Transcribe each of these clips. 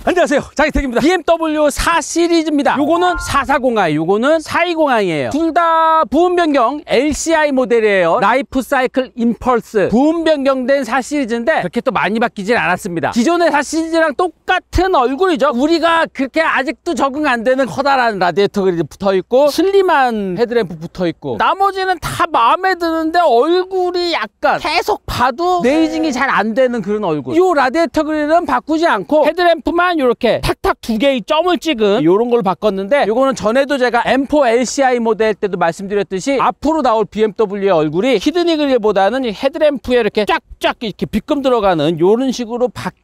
안녕하세요, 장희택입니다. BMW 4 시리즈입니다. 요거는 440i, 요거는 420i예요. 둘 다 부분 변경 LCI 모델이에요. 라이프 사이클 임펄스 부분 변경된 4 시리즈인데 그렇게 또 많이 바뀌진 않았습니다. 기존의 4 시리즈랑 똑같은 얼굴이죠. 우리가 그렇게 아직도 적응 안 되는 커다란 라디에이터 그릴이 붙어있고 슬림한 헤드램프 붙어있고, 나머지는 다 마음에 드는데 얼굴이 약간 계속 봐도 네이징이 잘 안 되는 그런 얼굴. 이 라디에이터 그릴은 바꾸지 않고 헤드램프만 이렇게 탁탁 두 개의 점을 찍은 이런 걸 바꿨는데, 요거는 전에도 제가 M4 LCI 모델 때도 말씀드렸듯이 앞으로 나올 BMW의 얼굴이 히드니 그릴보다는 헤드램프에 이렇게 쫙쫙 이렇게 빗금 들어가는 이런 식으로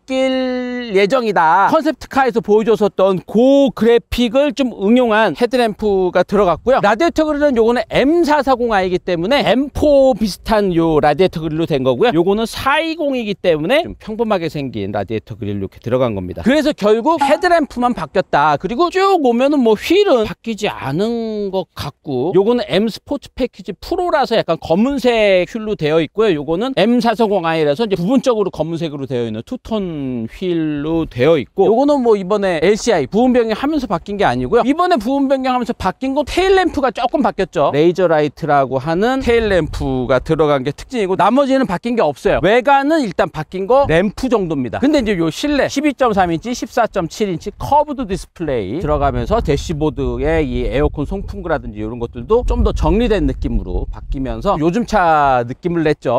바뀔 예정이다. 컨셉트카에서 보여줬었던 그 그래픽을 좀 응용한 헤드램프가 들어갔고요. 라디에이터 그릴은 요거는 M440i이기 때문에 M4 비슷한 요 라디에이터 그릴로 된 거고요. 요거는 420이기 때문에 좀 평범하게 생긴 라디에이터 그릴로 이렇게 들어간 겁니다. 그래서 결국 헤드램프만 바뀌었다. 그리고 쭉 오면은 뭐 휠은 바뀌지 않은 것 같고, 요거는 M 스포츠 패키지 프로라서 약간 검은색 휠로 되어 있고요. 요거는 M440i라서 이제 부분적으로 검은색으로 되어 있는 투톤 휠로 되어 있고, 요거는 뭐 이번에 LCI 부분 변경하면서 바뀐 게 아니고요. 이번에 부분 변경하면서 바뀐 건 테일램프가 조금 바뀌었죠. 레이저 라이트라고 하는 테일램프가 들어간 게 특징이고, 나머지는 바뀐 게 없어요. 외관은 일단 바뀐 거 램프 정도입니다. 근데 이제 요 실내 12.3인치 14.7인치 커브드 디스플레이 들어가면서 대시보드에 이 에어컨 송풍구라든지 이런 것들도 좀 더 정리된 느낌으로 바뀌면서 요즘 차 느낌을 냈죠.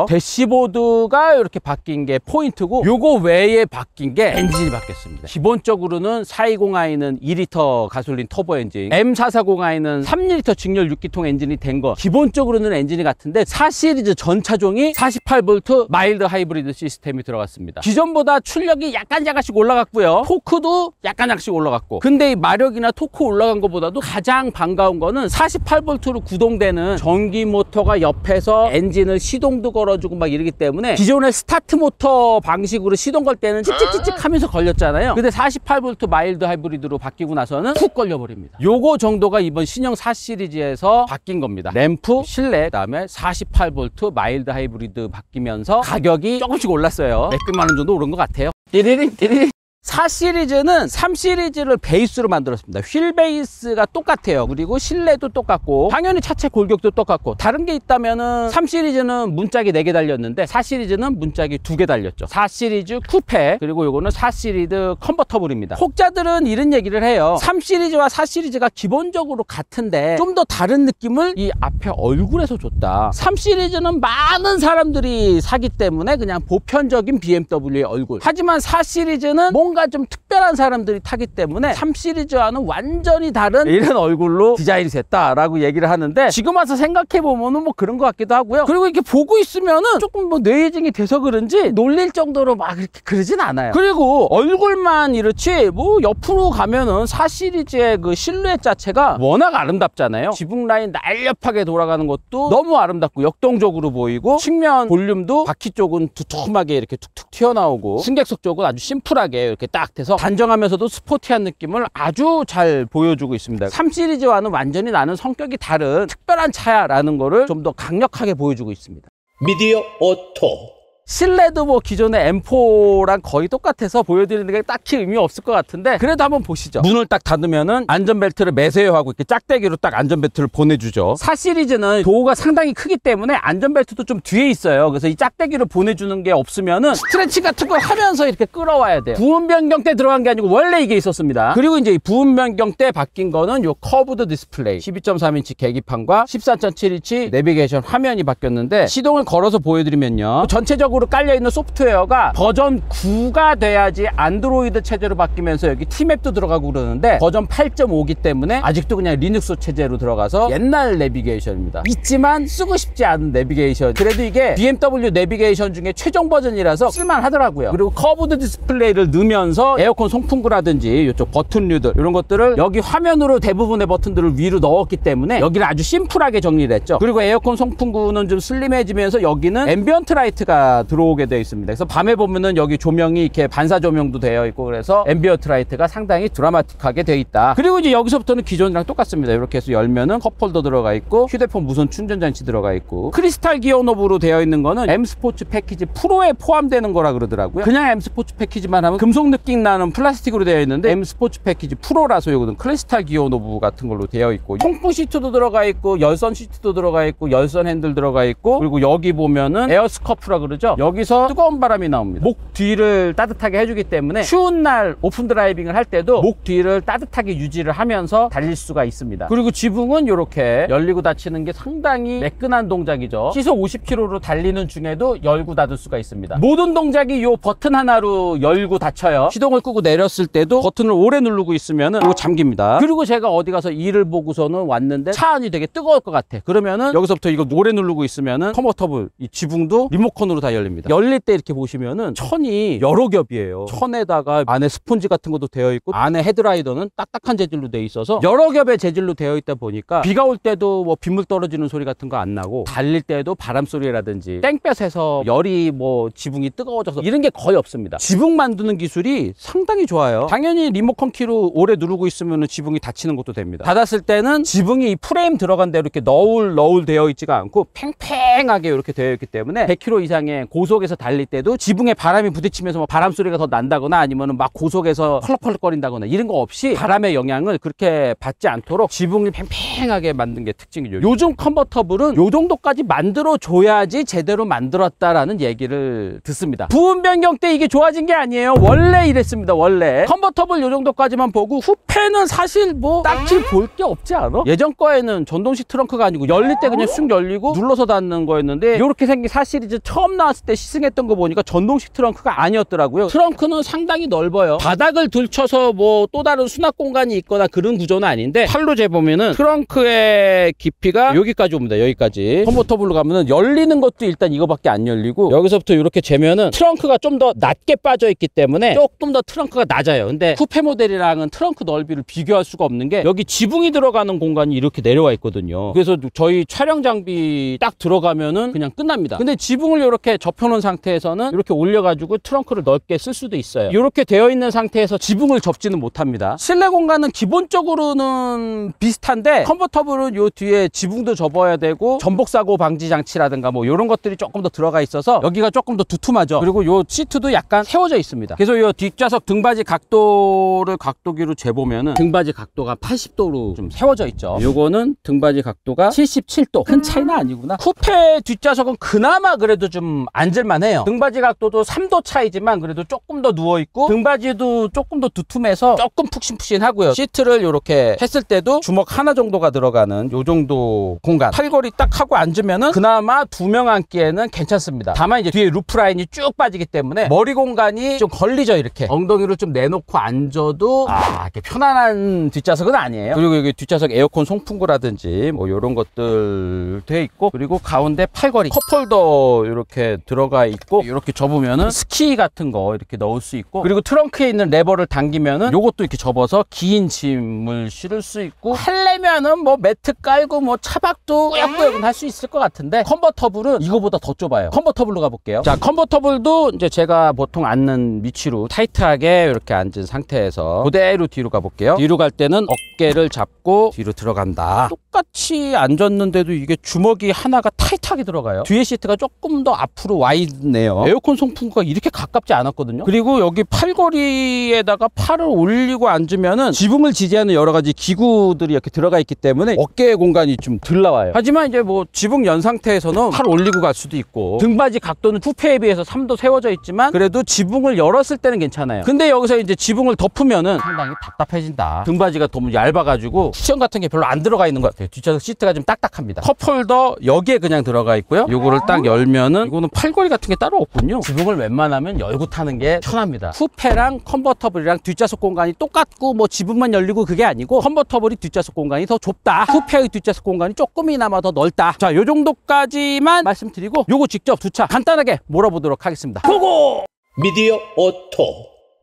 대시보드가 이렇게 바뀐 게 포인트고, 요거 외에 바뀐 게 엔진이 바뀌었습니다. 기본적으로는 420i는 2리터 가솔린 터보 엔진, M440i는 3리터 직렬 6기통 엔진이 된 거, 기본적으로는 엔진이 같은데 4 시리즈 전 차종이 48V 마일드 하이브리드 시스템이 들어갔습니다. 기존보다 출력이 약간씩 올라갔고요. 토크도 약간씩 올라갔고, 근데 이 마력이나 토크 올라간 것보다도 가장 반가운 거는 48V로 구동되는 전기 모터가 옆에서 엔진을 시동도 걸어주고 막 이러기 때문에, 기존의 스타트 모터 방식으로 시동 걸 때는 찝찝찝찝 하면서 걸렸잖아요. 근데 48V 마일드 하이브리드로 바뀌고 나서는 푹 걸려버립니다. 요거 정도가 이번 신형 4 시리즈에서 바뀐 겁니다. 램프, 실내, 그다음에 48V 마일드 하이브리드 바뀌면서 가격이 조금씩 올랐어요. 몇백만 원 정도 오른 것 같아요. 띠리링 띠리링. 4 시리즈는 3 시리즈를 베이스로 만들었습니다. 휠 베이스가 똑같아요. 그리고 실내도 똑같고, 당연히 차체 골격도 똑같고, 다른 게 있다면은 3 시리즈는 문짝이 4개 달렸는데 4 시리즈는 문짝이 2개 달렸죠. 4 시리즈 쿠페, 그리고 요거는 4 시리즈 컨버터블입니다. 혹자들은 이런 얘기를 해요. 3 시리즈와 4 시리즈가 기본적으로 같은데 좀 더 다른 느낌을 이 앞에 얼굴에서 줬다. 3 시리즈는 많은 사람들이 사기 때문에 그냥 보편적인 BMW의 얼굴. 하지만 4 시리즈는 뭔가 좀 특별한 사람들이 타기 때문에 3 시리즈와는 완전히 다른 이런 얼굴로 디자인이 됐다라고 얘기를 하는데, 지금 와서 생각해보면은 뭐 그런 것 같기도 하고요. 그리고 이렇게 보고 있으면은 조금 뭐 뇌이징이 돼서 그런지 놀릴 정도로 막 이렇게 그러진 않아요. 그리고 얼굴만 이렇지 뭐 옆으로 가면은 4 시리즈의 그 실루엣 자체가 워낙 아름답잖아요. 지붕 라인 날렵하게 돌아가는 것도 너무 아름답고 역동적으로 보이고, 측면 볼륨도 바퀴 쪽은 두툼하게 이렇게 툭툭 튀어나오고, 승객석 쪽은 아주 심플하게 이렇게 딱 돼서 단정하면서도 스포티한 느낌을 아주 잘 보여주고 있습니다. 3 시리즈와는 완전히 나는 성격이 다른 특별한 차야라는 거를 좀 더 강력하게 보여주고 있습니다. 미디어 오토. 실내도 뭐 기존의 M4랑 거의 똑같아서 보여드리는 게 딱히 의미 없을 것 같은데, 그래도 한번 보시죠. 문을 딱 닫으면은 안전벨트를 매세요 하고 이렇게 짝대기로 딱 안전벨트를 보내주죠. 4 시리즈는 도어가 상당히 크기 때문에 안전벨트도 좀 뒤에 있어요. 그래서 이 짝대기를 보내주는 게 없으면은 스트레치 같은 걸 하면서 이렇게 끌어와야 돼요. 부분 변경 때 들어간 게 아니고 원래 이게 있었습니다. 그리고 이제 이 부분 변경 때 바뀐 거는 요 커브드 디스플레이 12.3인치 계기판과 14.7인치 내비게이션 화면이 바뀌었는데, 시동을 걸어서 보여드리면요, 전체적으로 깔려있는 소프트웨어가 버전 9가 돼야지 안드로이드 체제로 바뀌면서 여기 T맵도 들어가고 그러는데, 버전 8.5기 때문에 아직도 그냥 리눅스 체제로 들어가서 옛날 내비게이션입니다. 있지만 쓰고 싶지 않은 내비게이션. 그래도 이게 BMW 내비게이션 중에 최종 버전이라서 쓸만하더라고요. 그리고 커브드 디스플레이를 넣으면서 에어컨 송풍구라든지 이쪽 버튼류들, 이런 것들을 여기 화면으로 대부분의 버튼들을 위로 넣었기 때문에 여기를 아주 심플하게 정리를 했죠. 그리고 에어컨 송풍구는 좀 슬림해지면서 여기는 앰비언트 라이트가 들어오게 되어 있습니다. 그래서 밤에 보면은 여기 조명이 이렇게 반사 조명도 되어 있고 그래서 앰비언트 라이트가 상당히 드라마틱하게 되어 있다. 그리고 이제 여기서부터는 기존이랑 똑같습니다. 이렇게 해서 열면은 컵홀더 들어가 있고 휴대폰 무선 충전 장치 들어가 있고 크리스탈 기어 노브로 되어 있는 거는 M 스포츠 패키지 프로에 포함되는 거라 그러더라고요. 그냥 M 스포츠 패키지만 하면 금속 느낌 나는 플라스틱으로 되어 있는데 M 스포츠 패키지 프로라서 이거는 크리스탈 기어 노브 같은 걸로 되어 있고 통풍 시트도 들어가 있고 열선 시트도 들어가 있고 열선 핸들 들어가 있고 그리고 여기 보면은 에어 스커프라 그러죠. 여기서 뜨거운 바람이 나옵니다. 목 뒤를 따뜻하게 해주기 때문에 추운 날 오픈 드라이빙을 할 때도 목 뒤를 따뜻하게 유지를 하면서 달릴 수가 있습니다. 그리고 지붕은 이렇게 열리고 닫히는 게 상당히 매끈한 동작이죠. 시속 50km로 달리는 중에도 열고 닫을 수가 있습니다. 모든 동작이 이 버튼 하나로 열고 닫혀요. 시동을 끄고 내렸을 때도 버튼을 오래 누르고 있으면은 이거 잠깁니다. 그리고 제가 어디 가서 일을 보고서는 왔는데 차 안이 되게 뜨거울 것 같아. 그러면은 여기서부터 이거 오래 누르고 있으면은 컨버터블 이 지붕도 리모컨으로 다 열립니다. 열릴 때 이렇게 보시면은 천이 여러 겹이에요. 천에다가 안에 스폰지 같은 것도 되어 있고 안에 헤드라이더는 딱딱한 재질로 되어 있어서 여러 겹의 재질로 되어 있다 보니까 비가 올 때도 뭐 빗물 떨어지는 소리 같은 거 안 나고 달릴 때도 바람 소리라든지 땡볕에서 열이 뭐 지붕이 뜨거워져서 이런 게 거의 없습니다. 지붕 만드는 기술이 상당히 좋아요. 당연히 리모컨 키로 오래 누르고 있으면 지붕이 닫히는 것도 됩니다. 닫았을 때는 지붕이 이 프레임 들어간 대로 이렇게 너울 되어 있지가 않고 팽팽하게 이렇게 되어 있기 때문에 100km 이상의 고속에서 달릴 때도 지붕에 바람이 부딪히면서 뭐 바람 소리가 더 난다거나 아니면 막 고속에서 펄럭펄럭거린다거나 이런 거 없이 바람의 영향을 그렇게 받지 않도록 지붕이 팽팽하게 만든 게 특징이죠. 요즘 컨버터블은 요 정도까지 만들어 줘야지 제대로 만들었다라는 얘기를 듣습니다. 부분 변경 때 이게 좋아진 게 아니에요. 원래 이랬습니다. 원래 컨버터블 요 정도까지만 보고 후페는 사실 뭐 딱히 볼 게 없지 않아? 예전 거에는 전동식 트렁크가 아니고 열릴 때 그냥 쑥 열리고 눌러서 닫는 거였는데 이렇게 생긴 4 시리즈 처음 나왔을 때 시승했던 거 보니까 전동식 트렁크가 아니었더라고요. 트렁크는 상당히 넓어요. 바닥을 들쳐서 뭐 또 다른 수납 공간이 있거나 그런 구조는 아닌데 팔로 재보면은 트렁크의 깊이가 여기까지 옵니다. 여기까지. 컨버터블로 가면은 열리는 것도 일단 이거밖에 안 열리고 여기서부터 이렇게 재면은 트렁크가 좀 더 낮게 빠져 있기 때문에 조금 더 트렁크가 낮아요. 근데 쿠페 모델이랑은 트렁크 넓이를 비교할 수가 없는 게 여기 지붕이 들어가는 공간이 이렇게 내려와 있거든요. 그래서 저희 촬영 장비 딱 들어가면은 그냥 끝납니다. 근데 지붕을 이렇게 접혀놓은 상태에서는 이렇게 올려가지고 트렁크를 넓게 쓸 수도 있어요. 이렇게 되어 있는 상태에서 지붕을 접지는 못합니다. 실내 공간은 기본적으로는 비슷한데 컨버터블은 요 뒤에 지붕도 접어야 되고 전복사고 방지 장치라든가 뭐 이런 것들이 조금 더 들어가 있어서 여기가 조금 더 두툼하죠. 그리고 요 시트도 약간 세워져 있습니다. 그래서 요 뒷좌석 등받이 각도를 각도기로 재보면은 등받이 각도가 80도로 좀 세워져 있죠. 요거는 등받이 각도가 77도. 큰 차이는 아니구나. 쿠페 뒷좌석은 그나마 그래도 좀 앉을만해요. 등받이 각도도 3도 차이지만 그래도 조금 더 누워있고 등받이도 조금 더 두툼해서 조금 푹신푹신하고요. 시트를 이렇게 했을 때도 주먹 하나 정도가 들어가는 요 정도 공간. 팔걸이 딱 하고 앉으면은 그나마 2명 앉기에는 괜찮습니다. 다만 이제 뒤에 루프 라인이 쭉 빠지기 때문에 머리 공간이 좀 걸리죠. 이렇게 엉덩이를 좀 내놓고 앉아도 이렇게 편안한 뒷좌석은 아니에요. 그리고 여기 뒷좌석 에어컨 송풍구라든지 뭐 이런 것들 돼 있고 그리고 가운데 팔걸이 컵홀더 이렇게 들어가 있고 이렇게 접으면은 스키 같은 거 이렇게 넣을 수 있고 그리고 트렁크에 있는 레버를 당기면은 요것도 이렇게 접어서 긴 짐을 실을 수 있고 하려면은 뭐 매트 깔고 뭐 차박도 꾸역꾸역은 할 수 있을 것 같은데 컨버터블은 이거보다 더 좁아요. 컨버터블로 가볼게요. 자, 컨버터블도 이제 제가 보통 앉는 위치로 타이트하게 이렇게 앉은 상태에서 그대로 뒤로 가볼게요. 뒤로 갈 때는 어깨를 잡고 뒤로 들어간다. 똑같이 앉았는데도 이게 주먹이 하나가 타이트하게 들어가요. 뒤에 시트가 조금 더 앞으로 와 있네요. 에어컨 송풍구가 이렇게 가깝지 않았거든요. 그리고 여기 팔걸이에다가 팔을 올리고 앉으면은 지붕을 지지하는 여러 가지 기구들이 이렇게 들어가 있기 때문에 어깨의 공간이 좀 덜 나와요. 하지만 이제 뭐 지붕 연 상태에서는 팔 올리고 갈 수도 있고 등받이 각도는 쿠페에 비해서 3도 세워져 있지만 그래도 지붕을 열었을 때는 괜찮아요. 근데 여기서 이제 지붕을 덮으면은 상당히 답답해진다. 등받이가 너무 얇아가지고 쿠션 같은 게 별로 안 들어가 있는 것 같아요. 뒷좌석 시트가 좀 딱딱합니다. 컵홀더 여기에 그냥 들어가 있고요. 요거를 딱 열면은 이거는 팔걸이 같은 게 따로 없군요. 지붕을 웬만하면 열고 타는 게 편합니다. 쿠페랑 컨버터블이랑 뒷좌석 공간이 똑같고 뭐 지붕만 열리고 그게 아니고 컨버터블이 뒷좌석 공간이 더 좁다. 쿠페의 뒷좌석 공간이 조금이나마 더 넓다. 자, 요 정도까지만 말씀드리고 요거 직접 두 차 간단하게 몰아보도록 하겠습니다. 고고! 미디어 오토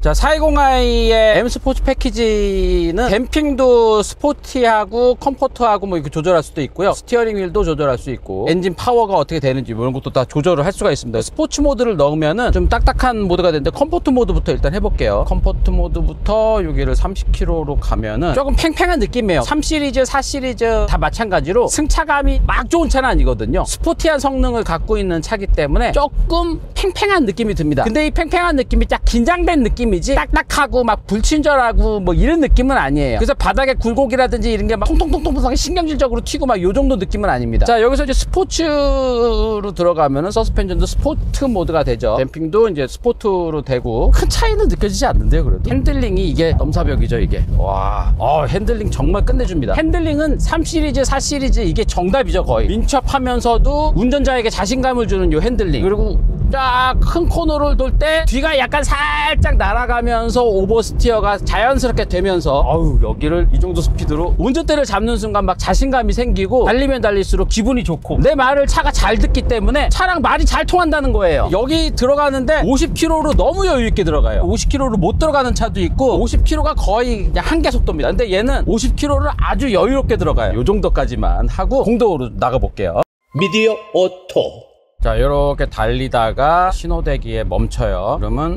자, 420i의 M 스포츠 패키지는 댐핑도 스포티하고 컴포트하고 뭐 이렇게 조절할 수도 있고요. 스티어링 휠도 조절할 수 있고, 엔진 파워가 어떻게 되는지 뭐 이런 것도 다 조절을 할 수가 있습니다. 스포츠 모드를 넣으면은 좀 딱딱한 모드가 되는데, 컴포트 모드부터 일단 해볼게요. 컴포트 모드부터 여기를 30km로 가면은 조금 팽팽한 느낌이에요. 3시리즈, 4시리즈 다 마찬가지로 승차감이 막 좋은 차는 아니거든요. 스포티한 성능을 갖고 있는 차기 때문에 조금 팽팽한 느낌이 듭니다. 근데 이 팽팽한 느낌이 딱 긴장된 느낌이지 딱딱하고 막 불친절하고 뭐 이런 느낌은 아니에요. 그래서 바닥에 굴곡이라든지 이런 게 막 통통통통 신경질적으로 튀고 막 요 정도 느낌은 아닙니다. 자, 여기서 이제 스포츠로 들어가면은 서스펜션도 스포트 모드가 되죠. 댐핑도 이제 스포트로 되고, 큰 차이는 느껴지지 않는데요. 그래도 핸들링이 이게 넘사벽이죠. 이게 와, 핸들링 정말 끝내줍니다. 핸들링은 3시리즈, 4시리즈 이게 정답이죠. 거의 민첩하면서도 운전자에게 자신감을 주는 요 핸들링. 그리고 딱 큰 코너를 돌 때 뒤가 약간 살짝 날아가면서 오버스티어가 자연스럽게 되면서, 여기를 이 정도 스피드로 운전대를 잡는 순간 막 자신감이 생기고, 달리면 달릴수록 기분이 좋고, 내 말을 차가 잘 듣기 때문에 차랑 말이 잘 통한다는 거예요. 여기 들어가는데 50km로 너무 여유 있게 들어가요. 50km로 못 들어가는 차도 있고 50km가 거의 그냥 한계 속도입니다. 근데 얘는 50km를 아주 여유롭게 들어가요. 요 정도까지만 하고 공도로 나가 볼게요. 미디어 오토. 자, 이렇게 달리다가 신호대기에 멈춰요. 그러면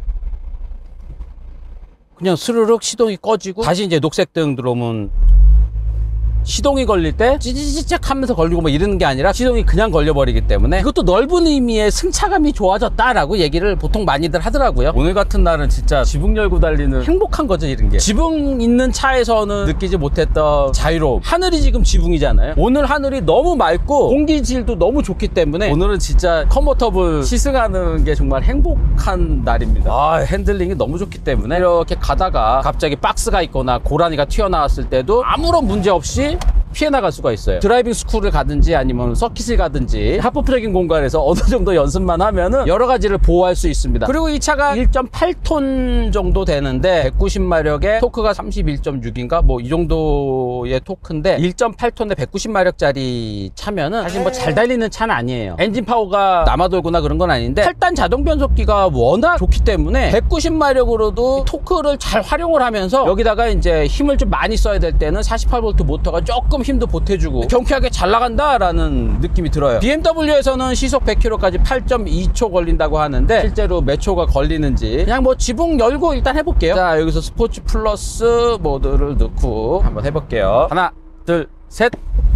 그냥 스르륵 시동이 꺼지고, 다시 이제 녹색등 들어오면 시동이 걸릴 때 찌찌찌짝 하면서 걸리고 뭐 이러는 게 아니라 시동이 그냥 걸려버리기 때문에, 이것도 넓은 의미의 승차감이 좋아졌다라고 얘기를 보통 많이들 하더라고요. 오늘 같은 날은 진짜 지붕 열고 달리는 행복한 거죠. 이런 게 지붕 있는 차에서는 느끼지 못했던 자유로움. 하늘이 지금 지붕이잖아요. 오늘 하늘이 너무 맑고 공기질도 너무 좋기 때문에 오늘은 진짜 컨버터블 시승하는 게 정말 행복한 날입니다. 핸들링이 너무 좋기 때문에 이렇게 가다가 갑자기 박스가 있거나 고라니가 튀어나왔을 때도 아무런 문제 없이 피해 나갈 수가 있어요. 드라이빙 스쿨을 가든지 아니면 서킷을 가든지 합법적인 공간에서 어느 정도 연습만 하면은 여러 가지를 보호할 수 있습니다. 그리고 이 차가 1.8톤 정도 되는데 190마력에 토크가 31.6인가 뭐 이 정도의 토크인데, 1.8톤에 190마력짜리 차면은 사실 뭐 잘 달리는 차는 아니에요. 엔진 파워가 남아돌거나 그런 건 아닌데, 8단 자동 변속기가 워낙 좋기 때문에 190마력으로도 토크를 잘 활용을 하면서, 여기다가 이제 힘을 좀 많이 써야 될 때는 48V 모터가 조금 힘도 보태주고 경쾌하게 잘 나간다라는 느낌이 들어요. BMW에서는 시속 100km까지 8.2초 걸린다고 하는데, 실제로 몇 초가 걸리는지 그냥 뭐 지붕 열고 일단 해볼게요. 자, 여기서 스포츠 플러스 모드를 넣고 한번 해볼게요. 하나, 둘, 셋.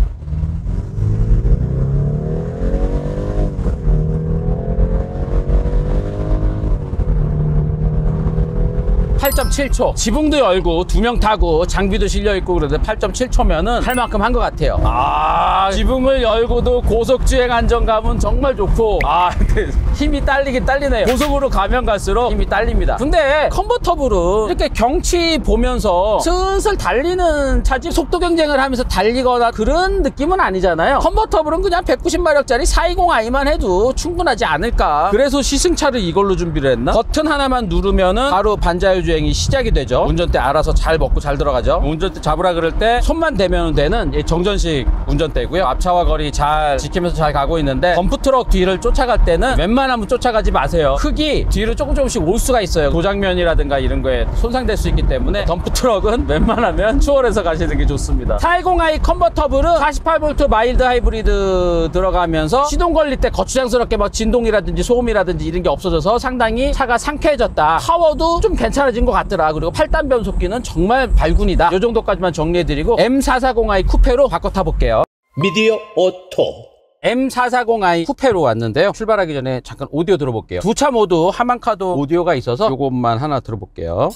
8.7초. 지붕도 열고 2명 타고 장비도 실려있고 그래도 8.7초면은 할 만큼 한 것 같아요. 지붕을 열고도 고속주행 안정감은 정말 좋고, 힘이 딸리긴 딸리네요. 고속으로 가면 갈수록 힘이 딸립니다. 근데 컨버터블은 이렇게 경치 보면서 슬슬 달리는 차지, 속도 경쟁을 하면서 달리거나 그런 느낌은 아니잖아요. 컨버터블은 그냥 190마력짜리 420i만 해도 충분하지 않을까. 그래서 시승차를 이걸로 준비를 했나? 버튼 하나만 누르면은 바로 반자율 주행이 시작이 되죠. 운전대 알아서 잘 먹고 잘 들어가죠. 운전대 잡으라 그럴 때 손만 대면 되는 정전식 운전대고요. 앞차와 거리 잘 지키면서 잘 가고 있는데, 덤프트럭 뒤를 쫓아갈 때는 웬만하면 쫓아가지 마세요. 흙이 뒤로 조금씩 올 수가 있어요. 도장면이라든가 이런 거에 손상될 수 있기 때문에 덤프트럭은 웬만하면 추월해서 가시는 게 좋습니다. 420i 컨버터블은 48V 마일드 하이브리드 들어가면서 시동 걸릴 때 거추장스럽게 막 진동이라든지 소음이라든지 이런 게 없어져서 상당히 차가 상쾌해졌다. 파워도 좀 괜찮아진 것 같더라. 그리고 8단 변속기는 정말 발군이다. 이 정도까지만 정리해드리고 M440i 쿠페로 바꿔 타볼게요. 미디어 오토. M440i 쿠페로 왔는데요. 출발하기 전에 잠깐 오디오 들어볼게요. 두 차 모두 하만카도 오디오가 있어서 요것만 하나 들어볼게요.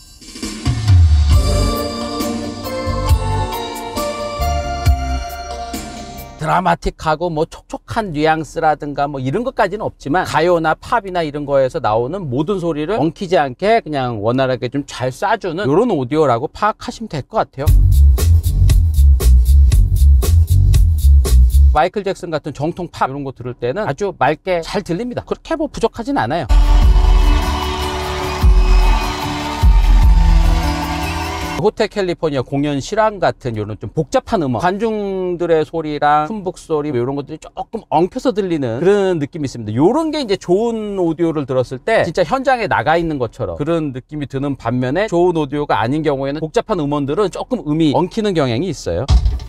드라마틱하고 뭐 촉촉한 뉘앙스라든가 뭐 이런 것까지는 없지만, 가요나 팝이나 이런 거에서 나오는 모든 소리를 엉키지 않게 그냥 원활하게 좀 잘 쏴주는 이런 오디오라고 파악하시면 될 것 같아요. 마이클 잭슨 같은 정통 팝 이런 거 들을 때는 아주 맑게 잘 들립니다. 그렇게 뭐 부족하진 않아요. 호텔 캘리포니아 공연 실황 같은 이런 좀 복잡한 음악, 관중들의 소리랑 흠북 소리 이런 것들이 조금 엉켜서 들리는 그런 느낌이 있습니다. 이런 게 이제 좋은 오디오를 들었을 때 진짜 현장에 나가 있는 것처럼 그런 느낌이 드는 반면에 좋은 오디오가 아닌 경우에는 복잡한 음원들은 조금 음이 엉키는 경향이 있어요.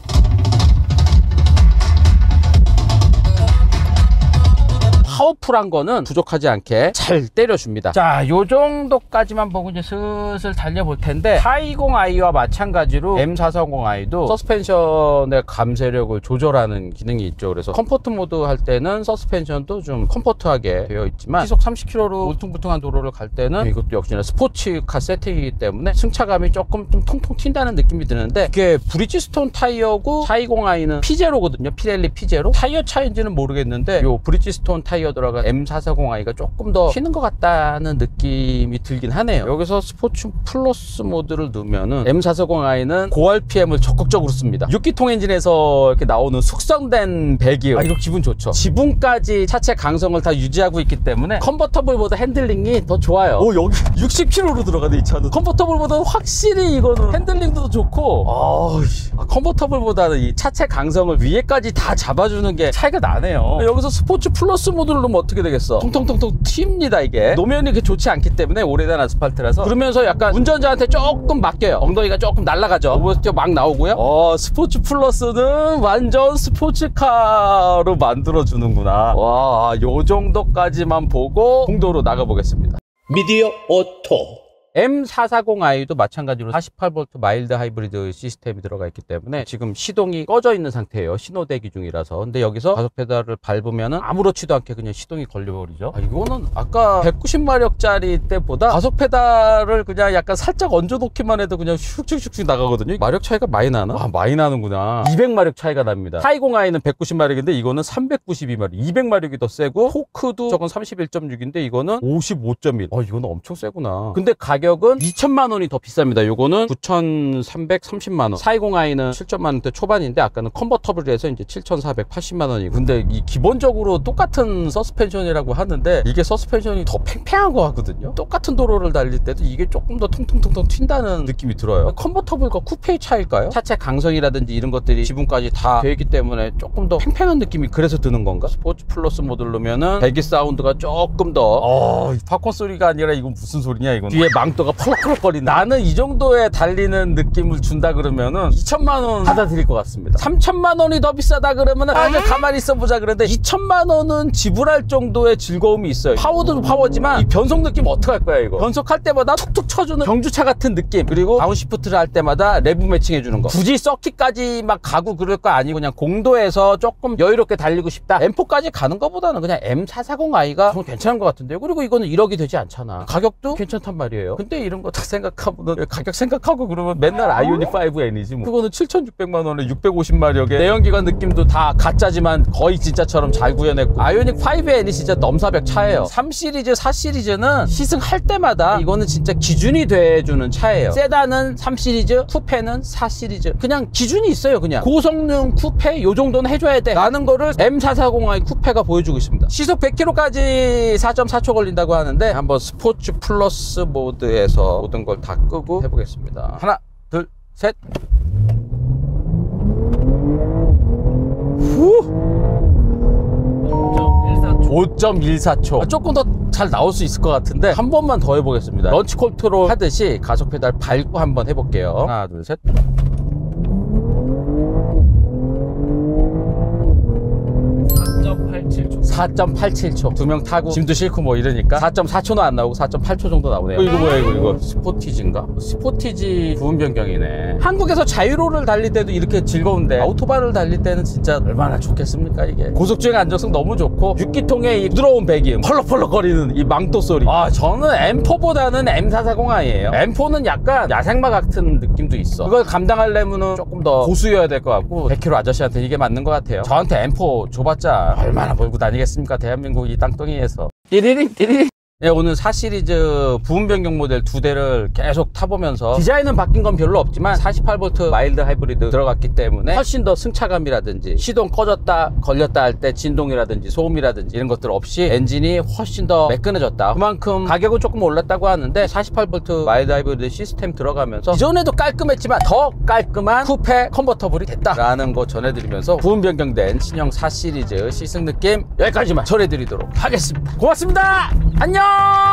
파워풀한 거는 부족하지 않게 잘 때려줍니다. 자, 요 정도까지만 보고 이제 슬슬 달려볼 텐데 420i와 마찬가지로 M440i도 서스펜션의 감쇄력을 조절하는 기능이 있죠. 그래서 컴포트 모드 할 때는 서스펜션도 좀 컴포트하게 되어 있지만 시속 30km로 울퉁불퉁한 도로를 갈 때는 이것도 역시나 스포츠카 세팅이기 때문에 승차감이 조금 좀 통통 튄다는 느낌이 드는데 이게 브리지스톤 타이어고 420i는 P0거든요. 피렐리 P0. 타이어 차이인지는 모르겠는데 요 브리지스톤 타이어 들어간 M440i가 조금 더 튀는 것 같다는 느낌이 들긴 하네요. 여기서 스포츠 플러스 모드를 넣으면은 M440i는 고RPM을 적극적으로 씁니다. 6기통 엔진에서 이렇게 나오는 숙성된 배기음, 이거 기분 좋죠. 지붕까지 차체 강성을 다 유지하고 있기 때문에 컨버터블보다 핸들링이 더 좋아요. 오, 여기 60km로 들어가네 이 차는. 컨버터블보다 확실히 이거는 핸들링도 좋고 컨버터블보다는 이 차체 강성을 위에까지 다 잡아주는 게 차이가 나네요. 여기서 스포츠 플러스 모드를 넣으면 어떻게 되겠어? 통통통통 튑니다. 이게 노면이 그렇게 좋지 않기 때문에 오래된 아스팔트라서 그러면서 약간 운전자한테 조금 맡겨요. 엉덩이가 조금 날아가죠. 오버스티어 막 나오고요. 스포츠 플러스는 완전 스포츠카로 만들어주는구나. 와, 요 정도까지만 보고 공도로 나가보겠습니다. 미디어 오토. M440i도 마찬가지로 48V 마일드 하이브리드 시스템이 들어가 있기 때문에 지금 시동이 꺼져 있는 상태예요. 신호 대기 중이라서. 근데 여기서 가속 페달을 밟으면은 아무렇지도 않게 그냥 시동이 걸려버리죠. 이거는 아까 190마력짜리 때보다 가속 페달을 그냥 약간 살짝 얹어놓기만 해도 그냥 슉슉슉슉 나가거든요. 마력 차이가 많이 나나? 와, 많이 나는구나. 200마력 차이가 납니다. 420i는 190마력인데 이거는 392마력. 200마력이 더 세고 토크도 저건 31.6인데 이거는 55.1. 이거는 엄청 세구나. 근데 가격은 2천만 원이 더 비쌉니다. 요거는 9,330만 원. 420i는 7천만 원대 초반인데 아까는 컨버터블에서 이제 7,480만 원이고. 근데 이 기본적으로 똑같은 서스펜션이라고 하는데 이게 서스펜션이 더 팽팽한 거 같거든요. 똑같은 도로를 달릴 때도 이게 조금 더 통통통통 튄다는 느낌이 들어요. 컨버터블과 쿠페의 차이일까요? 차체 강성이라든지 이런 것들이 지붕까지 다 되어 있기 때문에 조금 더 팽팽한 느낌이 그래서 드는 건가? 스포츠 플러스 모드를 넣으면은 배기 사운드가 조금 더 팝콘 소리가 아니라 이건 무슨 소리냐 이건. 뒤에 망토가 펄럭펄럭거린다. 나는 이 정도에 달리는 느낌을 준다 그러면은 2천만 원 받아들일 것 같습니다. 3천만 원이 더 비싸다 그러면은 가만히 있어보자 그런데 2천만 원은 지불할 정도의 즐거움이 있어요. 파워도 파워지만 이 변속 느낌 어떡할 거야 이거. 변속할 때마다 툭툭 쳐주는 경주차 같은 느낌. 그리고 다운시프트를 할 때마다 레브 매칭 해주는 거. 굳이 서킷까지 막 가고 그럴 거 아니고 그냥 공도에서 조금 여유롭게 달리고 싶다. M4까지 가는 것보다는 그냥 M440i가 좀 괜찮은 것 같은데요. 그리고 이거는 1억이 되지 않잖아. 가격도 괜찮단 말이에요. 근데 이런 거 다 생각하면 가격 생각하고 그러면 맨날 아이오닉 5N이지 뭐. 그거는 7,600만 원에 650마력의 내연기관 느낌도 다 가짜지만 거의 진짜처럼 잘 구현했고 아이오닉 5N이 진짜 넘사벽 차예요. 3시리즈 4시리즈는 시승할 때마다 이거는 진짜 기준이 돼주는 차예요. 세단은 3시리즈, 쿠페는 4시리즈. 그냥 기준이 있어요. 그냥 고성능 쿠페 요 정도는 해줘야 돼 라는 거를 M440i 쿠페가 보여주고 있습니다. 시속 100km까지 4.4초 걸린다고 하는데 한번 스포츠 플러스 모드에서 모든 걸 다 끄고 해보겠습니다. 하나, 둘, 셋. 5.14초. 조금 더 잘 나올 수 있을 것 같은데 한 번만 더 해보겠습니다. 런치 컨트롤 하듯이 가속 페달 밟고 한번 해볼게요. 하나, 둘, 셋. 4.87초. 두 명 타고 짐도 싣고 뭐 이러니까 4.4초는 안 나오고 4.8초 정도 나오네요. 이거 뭐야 이거 스포티지인가? 스포티지 부분 변경이네. 한국에서 자유로를 달릴 때도 이렇게 즐거운데 오토바이를 달릴 때는 진짜 얼마나 좋겠습니까 이게. 고속주행 안정성 너무 좋고 6기통의 이 부드러운 배기음, 펄럭펄럭거리는 이 망토 소리. 저는 M4보다는 M440i예요. M4는 약간 야생마 같은 느낌도 있어. 그걸 감당하려면 조금 더 고수여야 될 것 같고 100km 아저씨한테 이게 맞는 것 같아요. 저한테 M4 줘봤자 얼마나 몰고 다니겠습니까? 대한민국 이 땅덩이에서. 띠리링 띠리링. 예, 오늘 4시리즈 부분 변경 모델 두 대를 계속 타보면서 디자인은 바뀐 건 별로 없지만 48V 마일드 하이브리드 들어갔기 때문에 훨씬 더 승차감이라든지 시동 꺼졌다 걸렸다 할 때 진동이라든지 소음이라든지 이런 것들 없이 엔진이 훨씬 더 매끈해졌다. 그만큼 가격은 조금 올랐다고 하는데 48V 마일드 하이브리드 시스템 들어가면서 기존에도 깔끔했지만 더 깔끔한 쿠페 컨버터블이 됐다라는 거 전해드리면서 부분 변경된 신형 4시리즈 시승 느낌 여기까지만 전해드리도록 하겠습니다. 고맙습니다. 안녕.